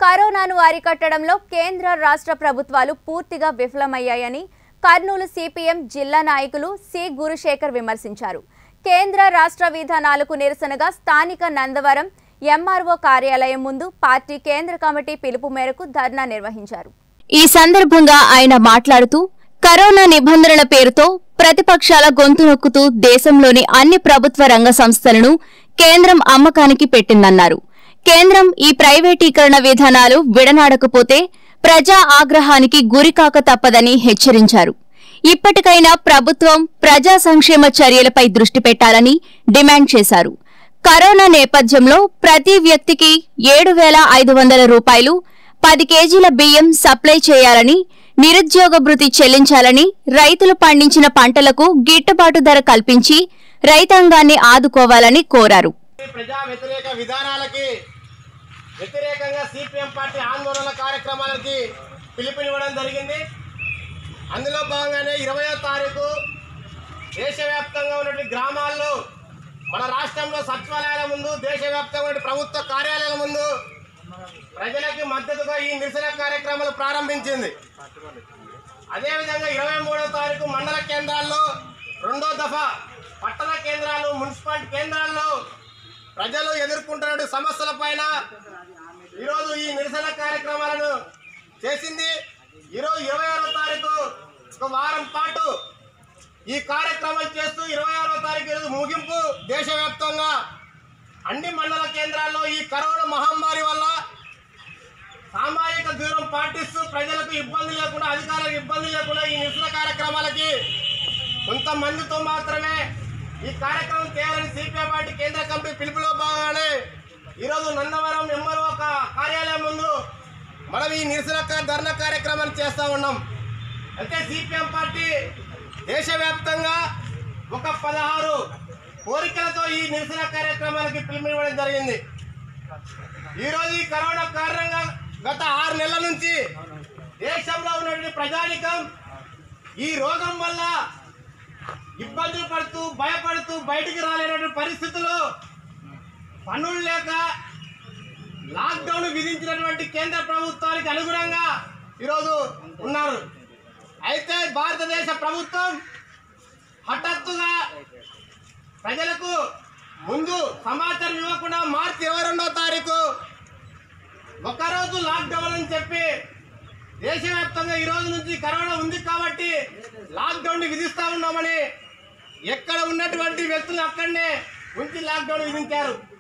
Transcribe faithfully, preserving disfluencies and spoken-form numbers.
కరోనాను అరికట్టడంలో కేంద్ర రాష్ట్ర ప్రభుత్వాలు పూర్తిగా విఫలమయ్యాయని కర్నూలు సిపిఎం జిల్లా నాయకులు సి గురుశేఖర్ విమర్శించారు. కేంద్ర రాష్ట్ర విధానాలకు నిరసనగా స్థానిక నందవరం ఎంఆర్ఓ కార్యాలయం ముందు పార్టీ కేంద్ర కమిటీ పిలుపు మేరకు ధర్నా నిర్వహించారు. ఈ సందర్భంగా ఆయన మాట్లాడుతూ కరోనా నిబంధనల పేరుతో ప్రతిపక్షాల గొంతు నొక్కుతూ దేశంలోని అన్ని ప్రభుత్వ రంగ సంస్థలను కేంద్రం అమ్మకానికి పెట్టిందన్నారు. కేంద్రం ఈ ప్రైవేటీకరణ విధానాలు విడనాడకపోతే ప్రజా ఆగ్రహానికి గురికాక తప్పదని హెచ్చరించారు. ఇప్పటికైనా ప్రభుత్వం ప్రజా సంక్షేమ చర్యలపై దృష్టి పెట్టాలని డిమాండ్ చేశారు. కరోనా నేపథ్యంలో ప్రతి వ్యక్తికి ఏడు వేల ఐదు వందల రూపాయలు పది కేజీల బియ్యం సప్లై చేయాలని, నిరుద్యోగ భృతి చెల్లించాలని, రైతులు పండించిన పంటలకు గిట్టుబాటు ధర కల్పించి రైతాంగాన్ని ఆదుకోవాలని కోరారు. ప్రజా వ్యతిరేక విధానాలకి వ్యతిరేకంగా సిపిఎం పార్టీ ఆందోళన కార్యక్రమాలకి పిలుపునివ్వడం జరిగింది. అందులో భాగంగానే ఇరవయో తారీఖు దేశవ్యాప్తంగా ఉన్నటువంటి గ్రామాల్లో మన రాష్ట్రంలో సచివాలయాల ముందు, దేశవ్యాప్తంగా ఉన్న ప్రభుత్వ కార్యాలయాల ముందు ప్రజలకి మద్దతుగా ఈ నిరసన కార్యక్రమాలు ప్రారంభించింది. అదేవిధంగా ఇరవై మూడో తారీఖు మండల కేంద్రాల్లో రెండో దఫా పట్టణ కేంద్రాలు, మున్సిపాలిటీ కేంద్రాల్లో ప్రజలు ఎదుర్కొంటున్న సమస్యల పైన ఈరోజు ఈ నిరసన కార్యక్రమాలను చేసింది. ఈరోజు ఇరవై ఆరో తారీఖు ఒక వారం పాటు ఈ కార్యక్రమాలు చేస్తూ ఇరవై ఆరో తారీఖు ఈరోజు ముగింపు. దేశవ్యాప్తంగా అన్ని మండల కేంద్రాల్లో ఈ కరోనా మహమ్మారి వల్ల సామాజిక దూరం పాటిస్తూ ప్రజలకు ఇబ్బంది లేకుండా, అధికారులకు ఇబ్బంది లేకుండా ఈ నిరసన కార్యక్రమాలకి కొంతమందితో మాత్రమే ఈ కార్యక్రమం చేయాలని సిపిఎం పార్టీ కేంద్ర కమిటీ పిలుపులో భాగంగానే ఈరోజు నందవరం ఎంఆర్ఓ కార్యాలయం ముందు మనం ఈ నిరసన ధర్నా కార్యక్రమాన్ని చేస్తూ ఉన్నాం. అంటే సిపిఎం పార్టీ దేశవ్యాప్తంగా ఒక పదహారు కోరికలతో ఈ నిరసన కార్యక్రమాలకి పిలుపునివ్వడం జరిగింది. ఈరోజు ఈ కరోనా కారణంగా గత ఆరు నెలల నుంచి దేశంలో ఉన్నటువంటి ప్రజానికం ఈ రోగం వల్ల ఇబ్బందులు పడుతూ, భయపడుతూ బయటికి రాలేనటువంటి పరిస్థితుల్లో పనులు లేక లాక్డౌన్ విధించినటువంటి కేంద్ర ప్రభుత్వానికి అనుగుణంగా ఈరోజు ఉన్నారు. అయితే భారతదేశ ప్రభుత్వం హఠాత్తుగా ప్రజలకు ముందు సమాచారం ఇవ్వకుండా మార్చి ఇరవై రెండవ తారీఖు ఒకరోజు లాక్డౌన్ అని చెప్పి దేశవ్యాప్తంగా ఈ రోజు నుంచి కరోనా ఉంది కాబట్టి లాక్డౌన్ విధిస్తా ఉన్నామని ఎక్కడ ఉన్నటువంటి వ్యక్తులు అక్కడనే ఉంచి లాక్డౌన్ విధించారు.